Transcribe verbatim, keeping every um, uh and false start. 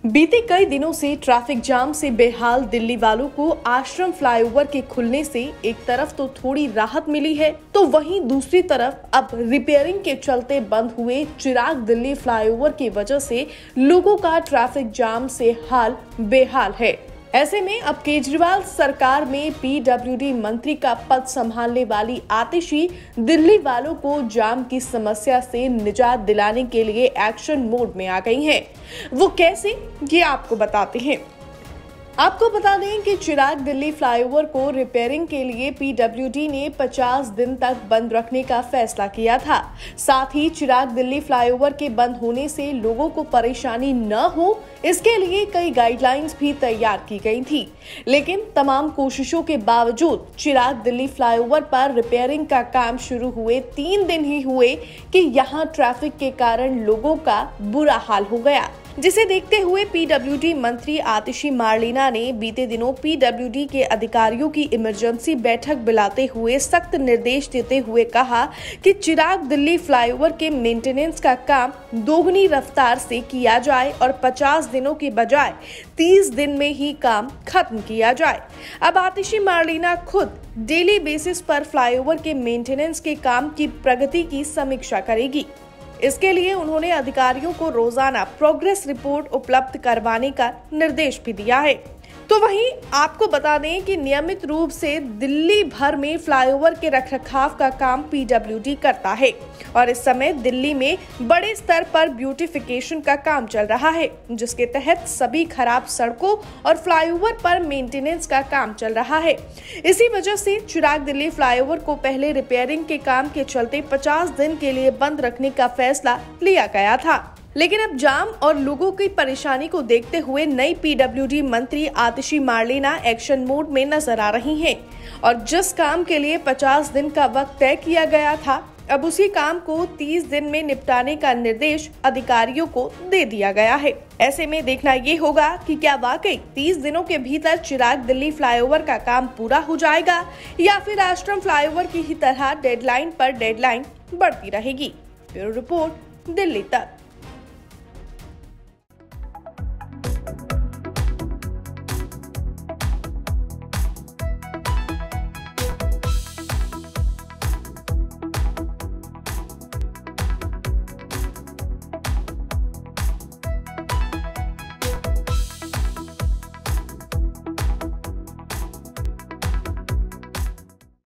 बीते कई दिनों से ट्रैफिक जाम से बेहाल दिल्ली वालों को आश्रम फ्लाईओवर के खुलने से एक तरफ तो थोड़ी राहत मिली है, तो वहीं दूसरी तरफ अब रिपेयरिंग के चलते बंद हुए चिराग दिल्ली फ्लाईओवर की वजह से लोगों का ट्रैफिक जाम से हाल बेहाल है। ऐसे में अब केजरीवाल सरकार में पीडब्ल्यूडी मंत्री का पद संभालने वाली आतिशी दिल्ली वालों को जाम की समस्या से निजात दिलाने के लिए एक्शन मोड में आ गई हैं। वो कैसे, ये आपको बताते हैं। आपको बता दें कि चिराग दिल्ली फ्लाईओवर को रिपेयरिंग के लिए पीडब्ल्यूडी ने पचास दिन तक बंद रखने का फैसला किया था। साथ ही चिराग दिल्ली फ्लाईओवर के बंद होने से लोगों को परेशानी न हो, इसके लिए कई गाइडलाइंस भी तैयार की गई थी। लेकिन तमाम कोशिशों के बावजूद चिराग दिल्ली फ्लाईओवर पर रिपेयरिंग का काम शुरू हुए तीन दिन ही हुए कि यहां ट्रैफिक के कारण लोगों का बुरा हाल हो गया, जिसे देखते हुए पीडब्ल्यूडी मंत्री आतिशी मार्लेना ने बीते दिनों पीडब्ल्यूडी के अधिकारियों की इमरजेंसी बैठक बुलाते हुए सख्त निर्देश देते हुए कहा कि चिराग दिल्ली फ्लाईओवर के मेंटेनेंस का काम दोगुनी रफ्तार से किया जाए और पचास दिनों के बजाय तीस दिन में ही काम खत्म किया जाए। अब आतिशी मार्लेना खुद डेली बेसिस पर फ्लाईओवर के मेंटेनेंस के काम की प्रगति की समीक्षा करेगी। इसके लिए उन्होंने अधिकारियों को रोजाना प्रोग्रेस रिपोर्ट उपलब्ध करवाने का निर्देश भी दिया है। तो वहीं आपको बता दें कि नियमित रूप से दिल्ली भर में फ्लाईओवर के रखरखाव का काम पीडब्ल्यूडी करता है और इस समय दिल्ली में बड़े स्तर पर ब्यूटिफिकेशन का काम चल रहा है, जिसके तहत सभी खराब सड़कों और फ्लाईओवर पर मेंटेनेंस का काम चल रहा है। इसी वजह से चिराग दिल्ली फ्लाईओवर को पहले रिपेयरिंग के काम के चलते पचास दिन के लिए बंद रखने का फैसला लिया गया था। लेकिन अब जाम और लोगों की परेशानी को देखते हुए नई पीडब्ल्यूडी मंत्री आतिशी मार्लेना एक्शन मोड में नजर आ रही हैं और जिस काम के लिए पचास दिन का वक्त तय किया गया था, अब उसी काम को तीस दिन में निपटाने का निर्देश अधिकारियों को दे दिया गया है। ऐसे में देखना ये होगा कि क्या वाकई तीस दिनों के भीतर चिराग दिल्ली फ्लाईओवर का काम पूरा हो जाएगा या फिर आश्रम फ्लाईओवर की ही तरह डेडलाइन पर डेडलाइन बढ़ती रहेगी। ब्यूरो रिपोर्ट, दिल्ली तक।